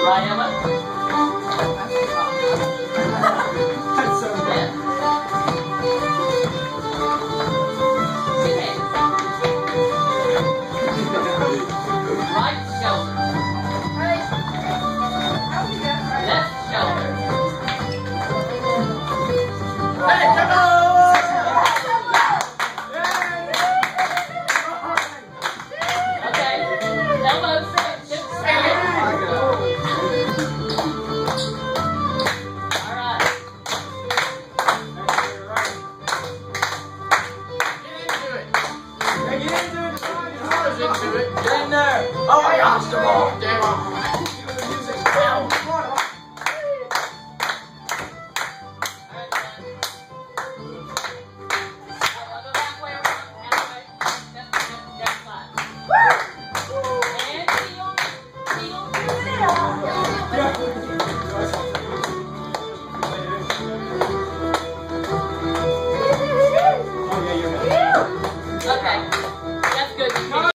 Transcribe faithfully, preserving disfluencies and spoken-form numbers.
Right, Emma? That's so good. Right shoulder. Left shoulder. Hey, come on! Okay. Elbows. Hips straight. All right. Get into it. Get into it. Get in there. Oh my gosh, the ball. Damn.